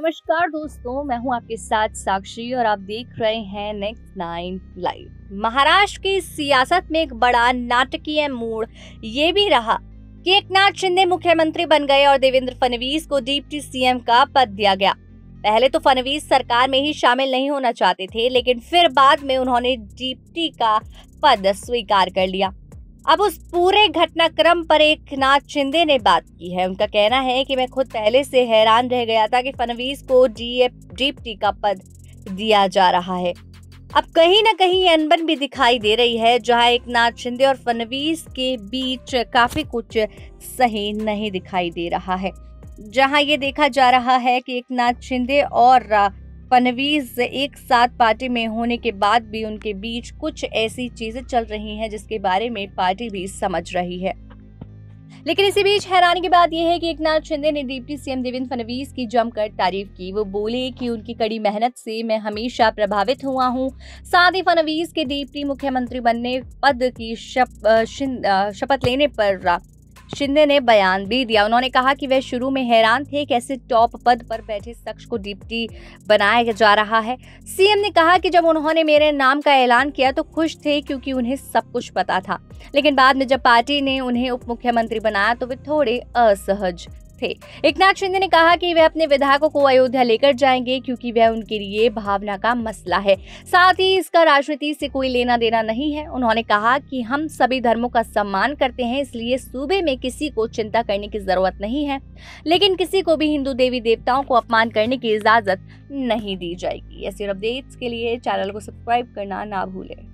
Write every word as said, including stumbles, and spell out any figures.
नमस्कार दोस्तों, मैं हूं आपके साथ साक्षी और आप देख रहे हैं नेक्स्ट नाइन लाइव। महाराष्ट्र की सियासत में एक बड़ा नाटकीय मोड़ ये भी रहा कि एकनाथ शिंदे मुख्यमंत्री बन गए और देवेंद्र फडणवीस को डिप्टी सीएम का पद दिया गया। पहले तो फडणवीस सरकार में ही शामिल नहीं होना चाहते थे, लेकिन फिर बाद में उन्होंने डिप्टी का पद स्वीकार कर लिया। अब उस पूरे घटनाक्रम पर एकनाथ शिंदे ने बात की है। उनका कहना है कि मैं खुद पहले से हैरान रह गया था कि फडणवीस को डीएफ डिप्टी का पद दिया जा रहा है। अब कहीं ना कहीं अनबन भी दिखाई दे रही है, जहां एकनाथ शिंदे और फडणवीस के बीच काफी कुछ सही नहीं दिखाई दे रहा है। जहां ये देखा जा रहा है कि एकनाथ शिंदे और फडणवीस एक साथ पार्टी में होने के बाद भी उनके बीच कुछ ऐसी चीजें चल रही हैं जिसके बारे में पार्टी भी समझ रही है। लेकिन इसी बीच हैरानी की बात यह है कि एकनाथ शिंदे ने डिप्टी सीएम देवेंद्र फडणवीस की जमकर तारीफ की। वो बोले कि उनकी कड़ी मेहनत से मैं हमेशा प्रभावित हुआ हूं। साथ ही फडणवीस के डिप्टी मुख्यमंत्री बनने पद की शप, शपथ लेने पर शिंदे ने बयान भी दिया। उन्होंने कहा कि वह शुरू में हैरान थे कि ऐसे टॉप पद पर बैठे शख्स को डिप्टी बनाया जा रहा है। सीएम ने कहा कि जब उन्होंने मेरे नाम का ऐलान किया तो खुश थे, क्योंकि उन्हें सब कुछ पता था। लेकिन बाद में जब पार्टी ने उन्हें उप मुख्यमंत्री बनाया तो वे थोड़े असहज थे। एकनाथ शिंदे ने कहा कि वे अपने विधायकों को अयोध्या लेकर जाएंगे, क्योंकि वह उनके लिए भावना का मसला है। साथ ही इसका राजनीति से कोई लेना देना नहीं है। उन्होंने कहा कि हम सभी धर्मों का सम्मान करते हैं, इसलिए सूबे में किसी को चिंता करने की जरूरत नहीं है, लेकिन किसी को भी हिंदू देवी देवताओं को अपमान करने की इजाजत नहीं दी जाएगी। ऐसे अपडेट्स के लिए चैनल को सब्सक्राइब करना ना भूलें।